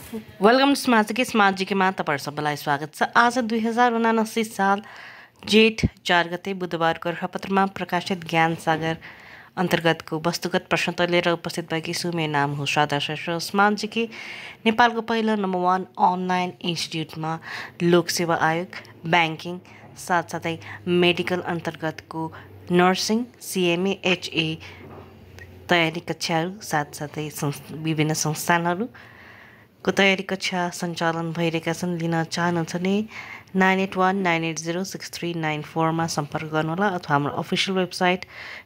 Welcome to smart जीकेमा तपाईहरु सबैलाई स्वागत छ। आज 2079 साल जेठ 4 गते बुधबार गोरखापत्रमा प्रकाशित ज्ञानसागर अन्तर्गतको वस्तुगत प्रश्न लिएर उपस्थित भएकी छु। मेरो नाम हो श्रद्धा श्रेष्ठ। स्मार्ट जीके नेपालको पहिलो नम्बर 1 अनलाइन इन्स्टिट्युटमा लोकसेवा आयोग, ब्याङ्किङ साथसाथै मेडिकल अन्तर्गतको नर्सिङ, सिएमए, एचए तयारी कक्षाहरू साथसाथै विभिन्न संस्थानहरू को तयारी कक्षा सञ्चालन भइरहेका छन्। लिन चाहनुहुन्छ भने 9819806394 मा सम्पर्क गर्नुहोला अथवा हाम्रो अफिसियल वेबसाइट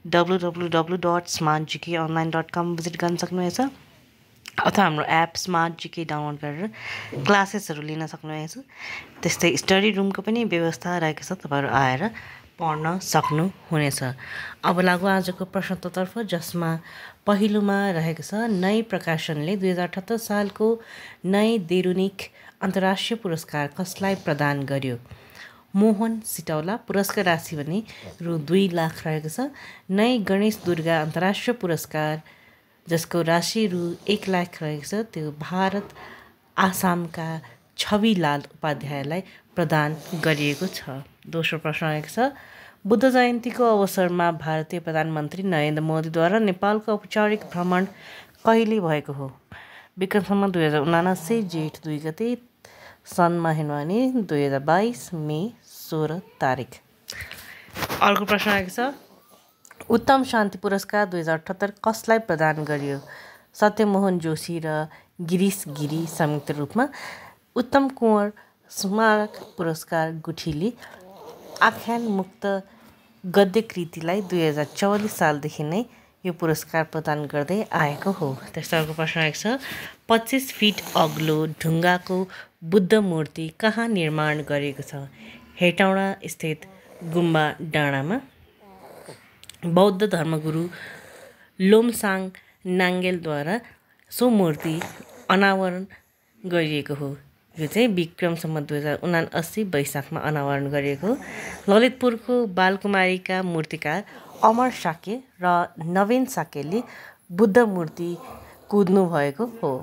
www.smartgkonline.com भिजिट गर्न सक्नुहुनेछ अथवा हाम्रो एप स्मार्ट जीके डाउनलोड गरेर क्लासेसहरू लिन सक्नुहुनेछ। त्यस्तै स्टडी रुमको पनि व्यवस्था रहेको छ, तपाईहरु आएर पढ्न सक्नुहुनेछ। अब लागु आजको प्रश्नोत्तरतर्फ, जसमा पहिलोमा रहेको छ नई प्रकाशनले 2078 सालको नई देरुनिक अन्तर्राष्ट्रिय पुरस्कार कसलाई प्रदान गर्यो? मोहन सिटौला। पुरस्कार राशि भने रु 2 लाख रहेको छ। नई गणेश दुर्गा अन्तर्राष्ट्रिय पुरस्कार जसको राशि रु 1 लाख रहेको छ, त्यो भारत आसामका छविलाल उपाध्यायलाई प्रदान गरिएको छ। दोस्रो प्रश्न रहेको छ, बुद्ध जयन्तीको अवसरमा भारतीय प्रधानमन्त्री नरेन्द्र मोदीद्वारा नेपालको औपचारिक भ्रमण कहिले भएको हो? विक्रम सम्वत 2079 जेठ 2 गते, सन् महिना भने 2022 मे 16 तारिक। अर्को प्रश्न रहेको छ, उत्तम शान्ति पुरस्कार 2078 कसलाई प्रदान गरियो? सत्यमोहन जोशी र गिरीश गिरी संयुक्त रूपमा। उत्तम कुँवर स्मारक पुरस्कार गुठीले आख्यान मुक्त गद्य कृतिलाई 2044 सालदेखि नै यो पुरस्कार प्रदान गर्दै आएको हो। त्यसर्को प्रश्न आएको छ, 25 फिट अग्लो ढुङ्गाको बुद्ध मूर्ति कहाँ निर्माण गरिएको छ? हेटौँडा स्थित गुम्बा डाँडामा। बौद्ध धर्मगुरु लोमसाङ नाङ्गेलद्वारा सो मूर्ति अनावरण गरिएको हो। यो चाहिँ विक्रम सम्वत 2079 वैशाखमा अनावरण गरिएको हो। ललितपुरको बालकुमारीका मूर्तिकार अमर साके र नवीन साकेले बुद्ध मूर्ति कुद्नु भएको हो।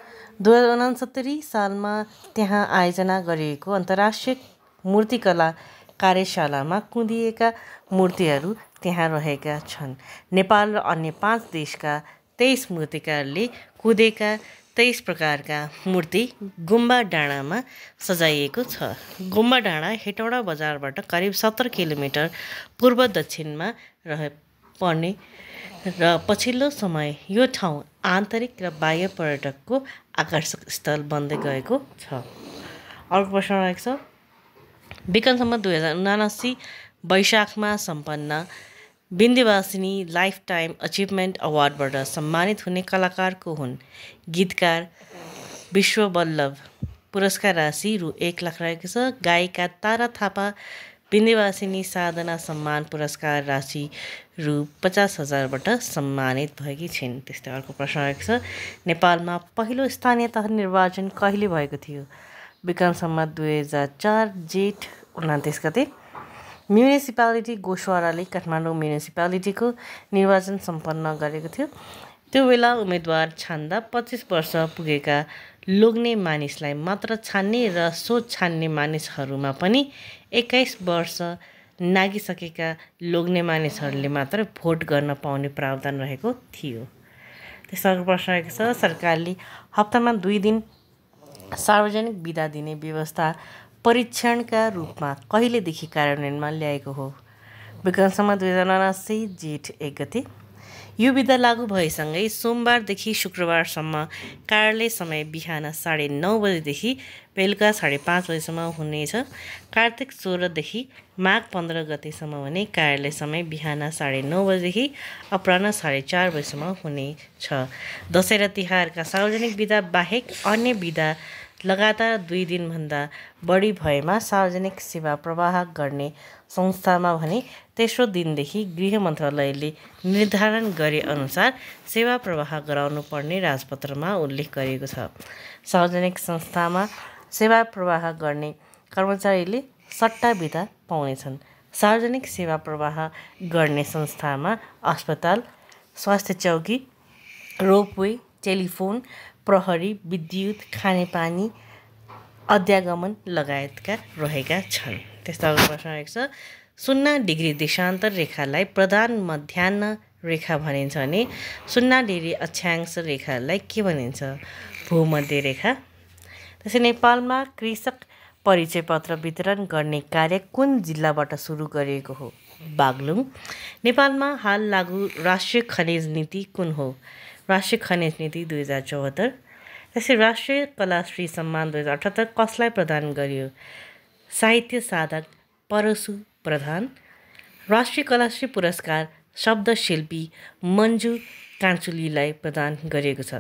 2069 सालमा त्यहाँ आयोजना गरिएको अन्तर्राष्ट्रिय मूर्तिकला कार्यशालामा कुदिएका मूर्तिहरू त्यहाँ रहेका छन्। नेपाल र अन्य 5 देशका 23 मूर्तिकारले कुदेका 23 प्रकारका मूर्ति गुम्बा डाँडामा सजाइएको छ। गुम्बा डाँडा हेटौँडा बजारबाट करिब 17 किलोमिटर पूर्व दक्षिणमा पर्ने र पछिल्लो समय यो ठाउँ आन्तरिक र बाह्य पर्यटकको आकर्षक स्थल बन्दै गएको छ। अर्को प्रश्न रहेको छ, विक्रम सम्वत 2079 वैशाखमा सम्पन्न विन्ध्यवासिनी लाइफ टाइम अचिभमेन्ट अवार्डबाट सम्मानित हुने कलाकार को हुन्? गीतकार विश्ववल्लभ। पुरस्कार राशि रु 1 लाख रहेको छ। गायिका तारा थापा विन्ध्यवासिनी साधना सम्मान पुरस्कार राशि रु 50,000बाट सम्मानित भएकी छिन्। त्यस्तै अर्को प्रश्न रहेको छ, नेपालमा पहिलो स्थानीय तह निर्वाचन कहिले भएको थियो? विक्रम सम्वत 2004 जेठ 29 गते। म्युनिसिपालिटी गोश्वाराले काठमाडौँ म्युनिसिपालिटीको निर्वाचन सम्पन्न गरेको थियो। त्यो बेला उम्मेदवार छान्दा 25 वर्ष पुगेका लोग्ने मानिसलाई मात्र छान्ने र सो छान्ने मानिसहरूमा पनि 21 वर्ष नागिसकेका लोग्ने मानिसहरूले मात्र भोट गर्न पाउने प्रावधान रहेको थियो। त्यसर्को प्रश्न रहेको छ, सरकारले हप्तामा 2 दिन सार्वजनिक बिदा दिने व्यवस्था परीक्षणका रूपमा कहिलेदेखि कार्यान्वयनमा ल्याएको हो? विक्रम सम्वत 2079 जेठ 1 गते। यो बिदा लागू भएसँगै सोमबारदेखि शुक्रबारसम्म कार्यालय समय बिहान 9:30 बजेदेखि बेलुका 5:30 बजेसम्म हुनेछ। कार्तिक 16 देखि माघ 15 गतेसम्म भने कार्यालय समय बिहान 9:30 बजेदेखि अपराह्न 4:30 बजेसम्म हुनेछ। दसैँ र तिहारका सार्वजनिक बिदा बाहेक अन्य बिदा लगातार 2 दिनभन्दा बढी भएमा सार्वजनिक सेवा प्रवाह गर्ने संस्थामा भने तेस्रो दिनदेखि गृह मन्त्रालयले निर्धारण गरे अनुसार सेवा प्रवाह गराउनु पर्ने राजपत्रमा उल्लेख गरिएको छ। सार्वजनिक संस्थामा सेवा प्रवाह गर्ने कर्मचारीले सट्टा बिदा पाउनेछन्। सार्वजनिक सेवा प्रवाह गर्ने संस्थामा अस्पताल, स्वास्थ्य चौकी, रोपवे, टेलिफोन, प्रहरी, विद्युत, खानेपानी, अध्यागमन लगायतका रहेका छन्। त्यस्तो अर्को प्रश्न आएको छ 0 डिग्री देशान्तर रेखालाई प्रधान मध्याह्न रेखा भनिन्छ भने 0 डिग्री अक्षांश रेखालाई के भनिन्छ? भूमध्य रेखा। त्यसै नेपालमा कृषक परिचय पत्र वितरण गर्ने कार्य कुन जिल्लाबाट सुरु गरिएको हो? बागलुङ। नेपालमा हाल लागू राष्ट्रिय खनिज नीति कुन हो? राष्ट्रिय खनिज नीति 2074। त्यसै राष्ट्रिय कलाश्री सम्मान 2078 कसलाई प्रदान गरियो? साहित्य साधक परशु प्रधान। राष्ट्रिय कलाश्री पुरस्कार शब्दशिल्पी मन्जु कान्छुलीलाई प्रदान गरिएको छ।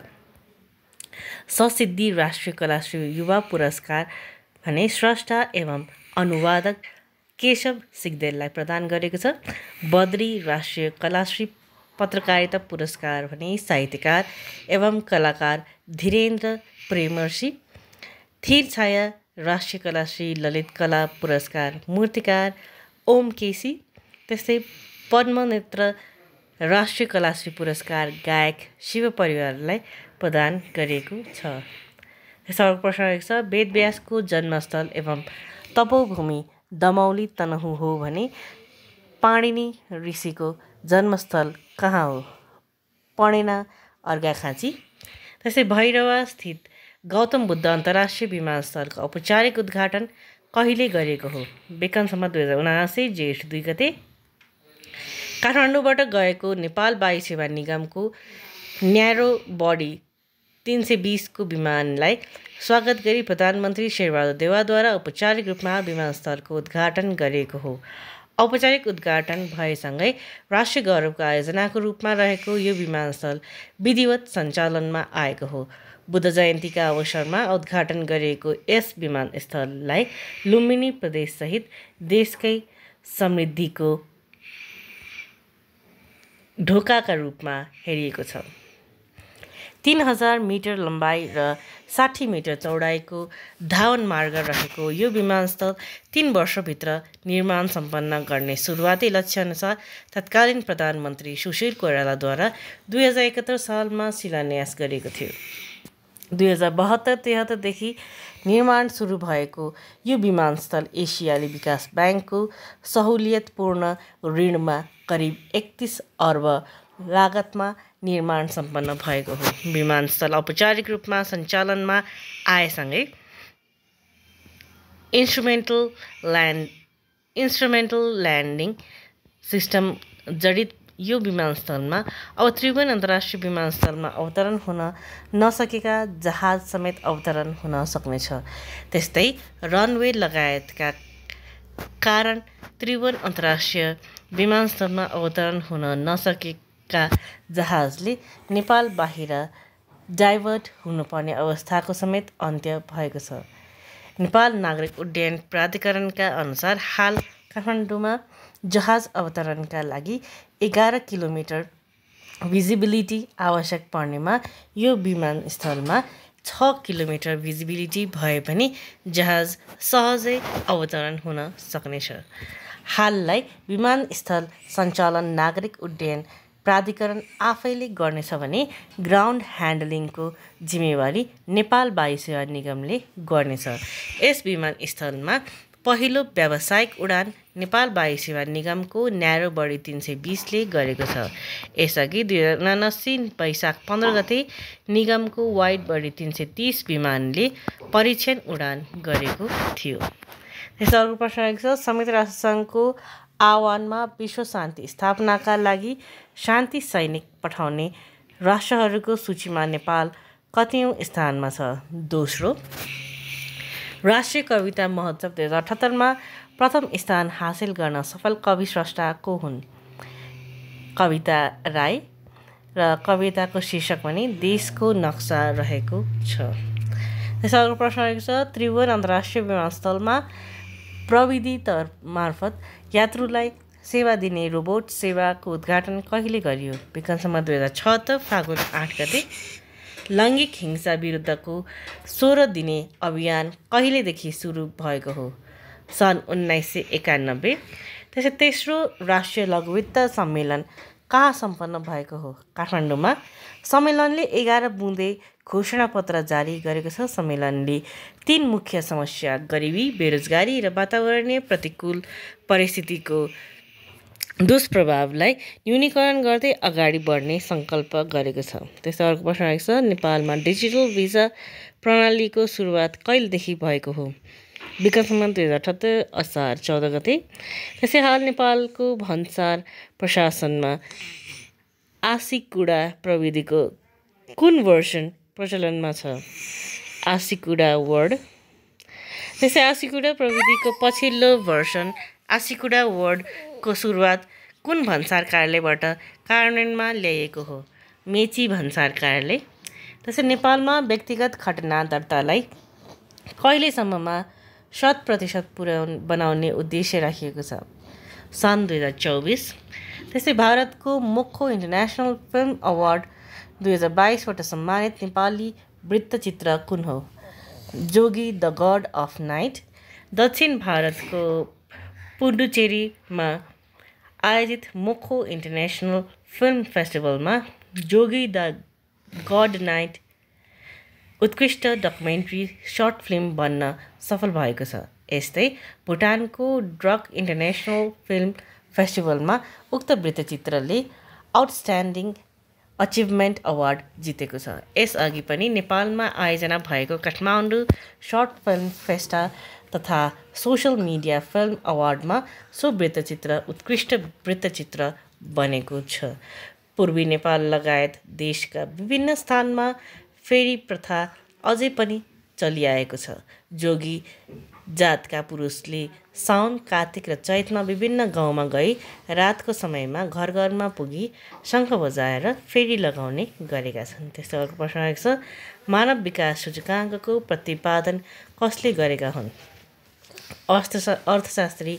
ससिद्धि राष्ट्रिय कलाश्री युवा पुरस्कार भने स्रष्टा एवं अनुवादक केशव सिग्देललाई प्रदान गरेको छ। बद्री राष्ट्रिय कलाश्री पत्रकारिता पुरस्कार भने साहित्यकार एवं कलाकार धीरेन्द्र प्रेमर्षि। थिर छाया राष्ट्रिय कलाश्री ललित कला पुरस्कार मूर्तिकार ओम केसी। त्यस्तै पद्मनेत्र राष्ट्रिय कलाश्री पुरस्कार गायक शिव परिवारलाई प्रदान गरिएको छ। अर्को प्रश्न रहेको छ वेदव्यासको जन्मस्थल एवं तपोभूमि दमौली तनहुँ हो भने पाणिनि ऋषिको जन्मस्थल कहाँ हो? पणेना अर्घाखाँची। त्यसै भैरवा स्थित गौतम बुद्ध अन्तर्राष्ट्रिय विमानस्थलको औपचारिक उद्घाटन कहिले गरिएको हो? विक्रमसम्म 2079 जेठ 2 गते। काठमाडौँबाट गएको नेपाल वायु सेवा निगमको न्यारो बडी 320 को विमानलाई स्वागत गरी प्रधानमन्त्री शेरबहादुर देउवाद्वारा औपचारिक रूपमा विमानस्थलको उद्घाटन गरिएको हो। औपचारिक उद्घाटन भएसँगै राष्ट्रिय गौरवको आयोजनाको रूपमा रहेको यो विमानस्थल विधिवत सञ्चालनमा आएको हो। बुद्ध जयन्तीका अवसरमा उद्घाटन गरिएको यस विमानस्थललाई लुम्बिनी प्रदेशसहित देशकै समृद्धिको ढोकाका रूपमा हेरिएको छ। 3000 मिटर लम्बाइ र 60 मिटर चौडाइको धावन मार्ग रहेको यो विमानस्थल 3 वर्षभित्र निर्माण सम्पन्न गर्ने सुरुवाती लक्ष्यअनुसार तत्कालीन प्रधानमन्त्री सुशील कोइरालाद्वारा 2071 सालमा शिलान्यास गरिएको थियो। 2072-73 देखि निर्माण सुरु भएको यो विमानस्थल एसियाली विकास ब्याङ्कको सहुलियतपूर्ण ऋणमा करिब 31 अर्ब लागतमा निर्माण सम्पन्न भएको हो। विमानस्थल औपचारिक रूपमा सञ्चालनमा आएसँगै इन्स्ट्रुमेन्टल ल्यान्डिङ सिस्टम जडित यो विमानस्थलमा अब त्रिभुवन अन्तर्राष्ट्रिय विमानस्थलमा अवतरण हुन नसकेका जहाज समेत अवतरण हुन सक्नेछ। त्यस्तै रनवे लगायतका कारण त्रिभुवन अन्तर्राष्ट्रिय विमानस्थलमा अवतरण हुन नसकेका जहाजले नेपाल बाहिर डाइभर्ट हुनुपर्ने अवस्थाको समेत अन्त्य भएको छ। नेपाल नागरिक उड्डयन प्राधिकरणका अनुसार हाल काठमाडौँमा जहाज अवतरणका लागि 11 किलोमिटर भिजिबिलिटी आवश्यक पर्नेमा यो विमानस्थलमा 6 किलोमिटर भिजिबिलिटी भए पनि जहाज सहजै अवतरण हुन सक्नेछ। हाललाई विमानस्थल सञ्चालन नागरिक उड्डयन प्राधिकरण आफैले गर्नेछ भने ग्राउन्ड ह्यान्डलिङको जिम्मेवारी नेपाल वायु सेवा निगमले गर्नेछ। यस विमानस्थलमा पहिलो व्यावसायिक उडान नेपाल वायु सेवा निगमको न्यारो बडी 320 ले गरेको छ। यसअघि 2079 वैशाख 15 गते निगमको वाइड बडी 330 विमानले परीक्षण उडान गरेको थियो। त्यसै अर्को प्रश्न आएको छ संयुक्त राष्ट्रसङ्घको आह्वानमा विश्व शान्ति स्थापनाका लागि शान्ति सैनिक पठाउने राष्ट्रहरूको सूचीमा नेपाल कतिौं स्थानमा छ? दोस्रो। राष्ट्रिय कविता महोत्सव 2078 मा प्रथम स्थान हासिल गर्न सफल कवि स्रष्टा को हुन्? कविता राई र कविताको शीर्षक पनि देशको नक्सा रहेको छ। त्यसै अर्को प्रश्न रहेको छ त्रिभुवन अन्तर्राष्ट्रिय विमानस्थलमा प्रविधि मार्फत यात्रुलाई सेवा दिने रोबोट सेवाको उद्घाटन कहिले गरियो? विक्रमसम्म 2076 फागुन 8 गते। लैङ्गिक हिंसा विरुद्धको 16 दिने अभियान कहिलेदेखि सुरु भएको हो? सन् 1991। त्यसै तेस्रो राष्ट्रिय लघुवित्त सम्मेलन कहाँ सम्पन्न भएको हो? काठमाडौँमा। सम्मेलनले 11 बुँदे घोषणापत्र जारी गरेको छ। सम्मेलनले 3 मुख्य समस्या गरिबी, बेरोजगारी र वातावरणीय प्रतिकूल परिस्थितिको दुष्प्रभावलाई न्यूनीकरण गर्दै अगाडि बढ्ने सङ्कल्प गरेको छ। त्यस्तै अर्को प्रश्न आएको छ, नेपालमा डिजिटल भिजा प्रणालीको सुरुवात कहिलेदेखि भएको हो? विक्रम सम्वत 2078 असार 14 गते। त्यसै हाल नेपालको भन्सार प्रशासनमा आसीकुडा प्रविधिको कुन भर्सन प्रचलनमा छ? आसीकुडा वर्ड। त्यसै आसीकुडा प्रविधिको पछिल्लो भर्सन आसीकुडा वर्डको सुरुवात कुन भन्सार कार्यालयबाट कार्यान्वयनमा ल्याइएको हो? मेची भन्सार कार्यालय। त्यसै नेपालमा व्यक्तिगत खतना दर्तालाई कहिलेसम्ममा 100% बनाउने उद्देश्य राखिएको छ? सन् 2024। त्यसै भारतको मुख्य इन्टरनेसनल फिल्म अवार्ड 2022बाट सम्मानित नेपाली वृत्तचित्र कुन हो? Jogi the god of night. दक्षिण भारतको पुडुचेरीमा आयोजित मुख्य इन्टरनेसनल फिल्म फेस्टिभलमा जोगी द गड नाइट उत्कृष्ट डकुमेन्ट्री सर्ट फिल्म बन्न सफल भएको छ। यस्तै भुटानको ड्रग इन्टरनेसनल फिल्म फेस्टिभलमा उक्त वृत्तचित्रले आउटस्ट्यान्डिङ अचिभमेन्ट अवार्ड जितेको छ। यसअघि पनि नेपालमा आयोजना भएको काठमाडौँ सर्ट फिल्म फेस्टा तथा सोसल मिडिया फिल्म अवार्डमा सो वृत्तचित्र उत्कृष्ट वृत्तचित्र बनेको छ। पूर्वी नेपाल लगायत देशका विभिन्न स्थानमा फेरी प्रथा अझै पनि चलिआएको छ। जोगी जातका पुरुषले साउन, कार्तिक र चैतमा विभिन्न गाउँमा गई रातको समयमा घर घरमा पुगी शङ्ख बजाएर फेरी लगाउने गरेका छन्। त्यस्तै अर्को प्रश्न आएको छ, मानव विकास सूचकाङ्कको प्रतिपादन कसले गरेका हुन्? अर्थशास्त्री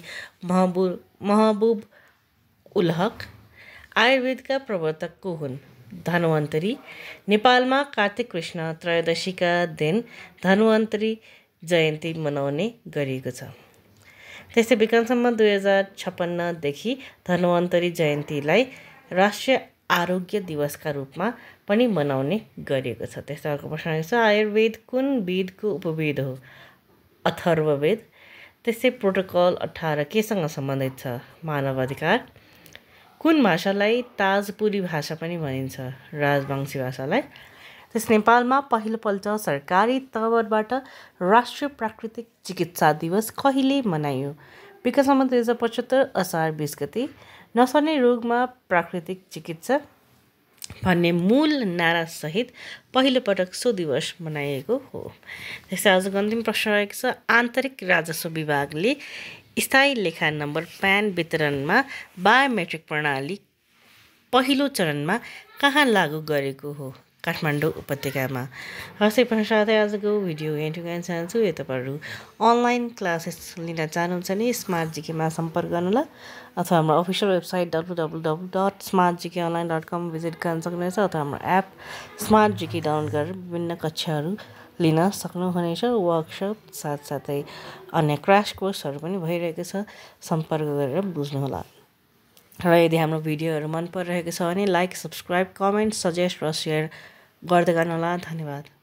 महबुब उल हक। आयुर्वेदका प्रवर्तक को हुन्? धन्वन्तरी। नेपालमा कार्तिक कृष्ण त्रयोदशीका दिन धन्वन्तरी जयन्ती मनाउने गरिएको छ। त्यस्तै विक्रम सम्वत 2056देखि धन्वन्तरी जयन्तीलाई राष्ट्रिय आरोग्य दिवसका रूपमा पनि मनाउने गरिएको छ। त्यस्तै अर्को प्रश्न आएको छ, आयुर्वेद कुन वेदको उपवेद हो? अथर्ववेद। त्यस्तै प्रोटोकल 18 केसँग सम्बन्धित छ? मानव अधिकार। कुन भाषालाई ताजपुरी भाषा पनि भनिन्छ? राजवंशी भाषालाई। त्यस नेपालमा पहिलोपल्ट सरकारी तहबाट राष्ट्रिय प्राकृतिक चिकित्सा दिवस कहिले मनाइयो? विक्रम सम्वत 2075 असार 20 गते। नसर्ने रोगमा प्राकृतिक चिकित्सा भन्ने मूल नारासहित पहिलोपटक सो दिवस मनाइएको हो। त्यस्तै आजको अन्तिम प्रश्न रहेको छ, आन्तरिक राजस्व विभागले स्थायी लेखा नम्बर प्यान वितरणमा बायोमेट्रिक प्रणाली पहिलो चरणमा कहाँ लागू गरेको हो? काठमाडौँ उपत्यकामा। हस्तै साथै आजको भिडियो यहीँ टुङ्गाउन चाहन्छु। यदि तपाईँहरू अनलाइन क्लासेस लिन चाहनुहुन्छ भने स्मार्ट जिकेमा सम्पर्क गर्नुहोला अथवा हाम्रो अफिसियल वेबसाइट www.smartgkonline.com भिजिट गर्न सक्नुहुनेछ अथवा हाम्रो एप स्मार्ट जिके डाउनलोड गरेर विभिन्न कक्षाहरू लिन सक्नुहुनेछ। वर्कसप साथसाथै अन्य क्रास कोर्सहरू पनि भइरहेको छ, सम्पर्क गरेर बुझ्नुहोला। र यदि हाम्रो भिडियोहरू मन परिरहेको छ भने लाइक, सब्सक्राइब, कमेन्ट, सजेस्ट र सेयर गर्दै गर्नुहोला। धन्यवाद।